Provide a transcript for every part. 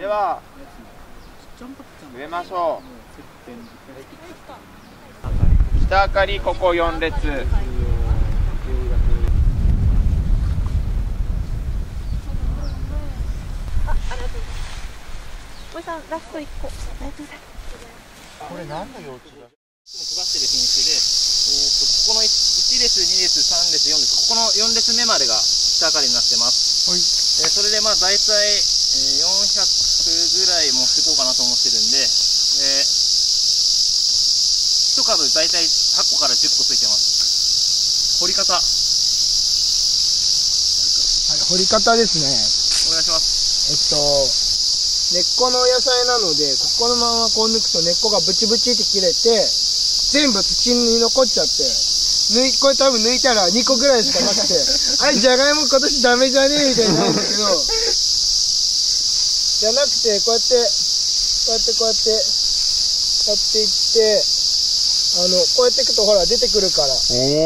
では植えましょう。北あかりここ4列。 おじさんラスト1個。これ何の幼虫だ。 配ってる品種で、ここの1列、2列、3列、4列、ここの4列目までが北あかりになってます。はい。それでまあ大体、400ぐらい持っていこうかなと思ってるんで、1株大体8個から10個ついてます。掘り方。はい、 掘り方ですね。 お願いします。 根っこの野菜なので、ここのままこう抜くと根っこがブチブチって切れて、全部土に残っちゃって、これ多分抜いたら2個ぐらいしかなくて、あれ、じゃがいも今年ダメじゃねえみたいになるんだけど、じゃなくて、こうやってやっていって、こうやっていくとほら出てくるから。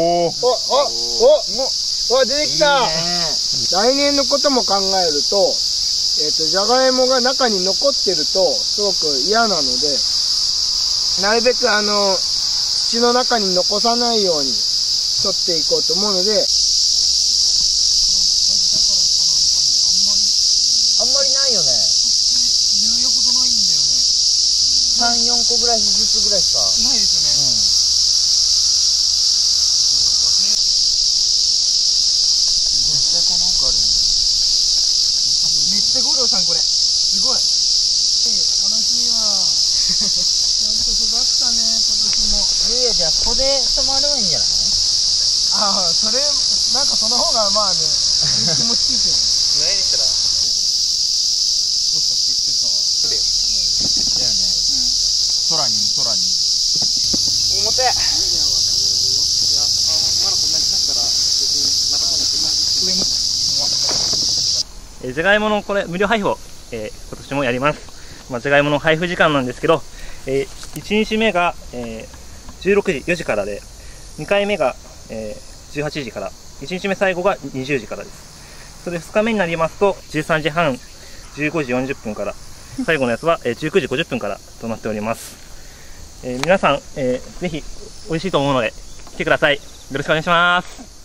出てきた。来年のことも考えると、じゃがいもが中に残ってるとすごく嫌なので、なるべく土の中に残さないように取っていこうと思うので、あんまりないよね。言うほどないんだよね。3、4個ぐらいずつぐらいしかないですよね。絶対この奥あるんだよ。めっちゃ五郎さんこれすごい。楽しいわ。ちゃんと育ったね今年も。いやじゃあここで泊まればいいんじゃない？ああ、それなんかその方がまあね気持ちいいけど。 何したら？どうした？だよね。空に。表。いやまだこんなにしたから別にまた今度上に。じゃがいものこれ無料配布を、今年もやります。じゃがいもの配布時間なんですけど、1日目が、16時4時からで、2回目が、18時から、1日目最後が20時からです。それで2日目になりますと13時半、15時40分から、最後のやつは、19時50分からとなっております。皆さん、ぜひ美味しいと思うので来てください。よろしくお願いします。